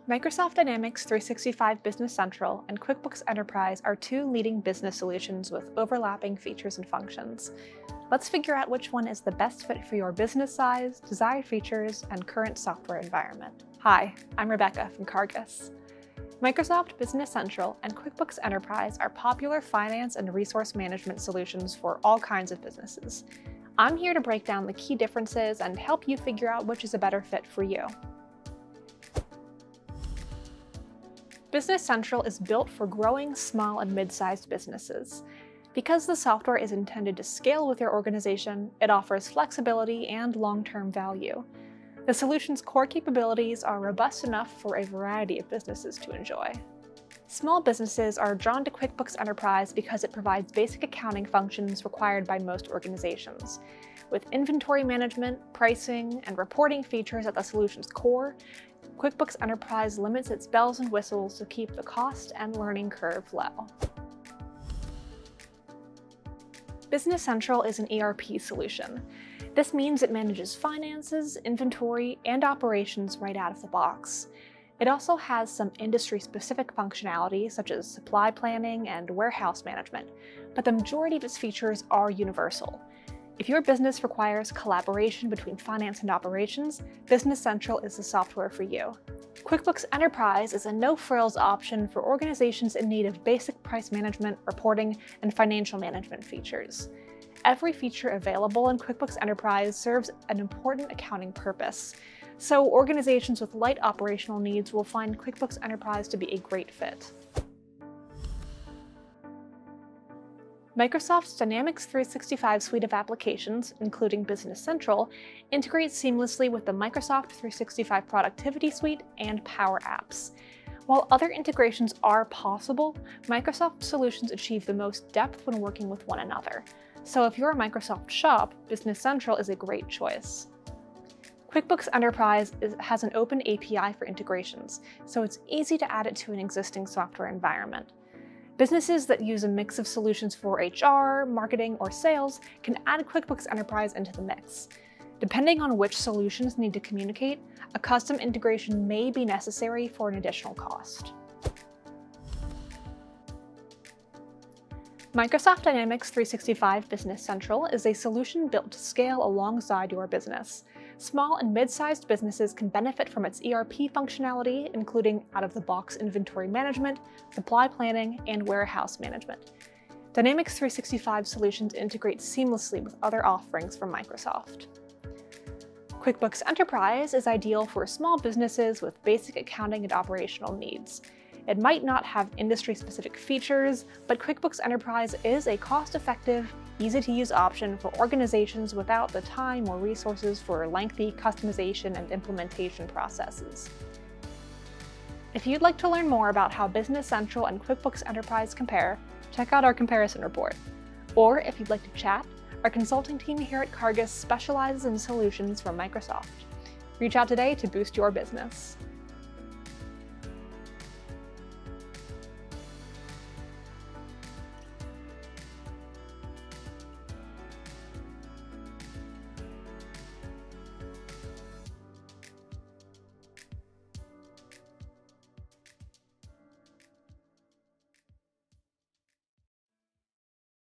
Microsoft Dynamics 365 Business Central and QuickBooks Enterprise are two leading business solutions with overlapping features and functions. Let's figure out which one is the best fit for your business size, desired features, and current software environment. Hi, I'm Rebecca from Cargus. Microsoft Business Central and QuickBooks Enterprise are popular finance and resource management solutions for all kinds of businesses. I'm here to break down the key differences and help you figure out which is a better fit for you. Business Central is built for growing small and mid-sized businesses. Because the software is intended to scale with your organization, it offers flexibility and long-term value. The solution's core capabilities are robust enough for a variety of businesses to enjoy. Small businesses are drawn to QuickBooks Enterprise because it provides basic accounting functions required by most organizations. With inventory management, pricing, and reporting features at the solution's core, QuickBooks Enterprise limits its bells and whistles to keep the cost and learning curve low. Business Central is an ERP solution. This means it manages finances, inventory, and operations right out of the box. It also has some industry-specific functionality such as supply planning and warehouse management, but the majority of its features are universal. If your business requires collaboration between finance and operations, Business Central is the software for you. QuickBooks Enterprise is a no-frills option for organizations in need of basic price management, reporting, and financial management features. Every feature available in QuickBooks Enterprise serves an important accounting purpose, so organizations with light operational needs will find QuickBooks Enterprise to be a great fit. Microsoft's Dynamics 365 suite of applications, including Business Central, integrates seamlessly with the Microsoft 365 Productivity Suite and Power Apps. While other integrations are possible, Microsoft solutions achieve the most depth when working with one another. So if you're a Microsoft shop, Business Central is a great choice. QuickBooks Enterprise has an open API for integrations, so it's easy to add it to an existing software environment. Businesses that use a mix of solutions for HR, marketing, or sales can add QuickBooks Enterprise into the mix. Depending on which solutions need to communicate, a custom integration may be necessary for an additional cost. Microsoft Dynamics 365 Business Central is a solution built to scale alongside your business. Small and mid-sized businesses can benefit from its ERP functionality, including out-of-the-box inventory management, supply planning, and warehouse management. Dynamics 365 solutions integrate seamlessly with other offerings from Microsoft. QuickBooks Enterprise is ideal for small businesses with basic accounting and operational needs. It might not have industry-specific features, but QuickBooks Enterprise is a cost-effective, easy-to-use option for organizations without the time or resources for lengthy customization and implementation processes. If you'd like to learn more about how Business Central and QuickBooks Enterprise compare, check out our comparison report. Or if you'd like to chat, our consulting team here at Cargus specializes in solutions from Microsoft. Reach out today to boost your business.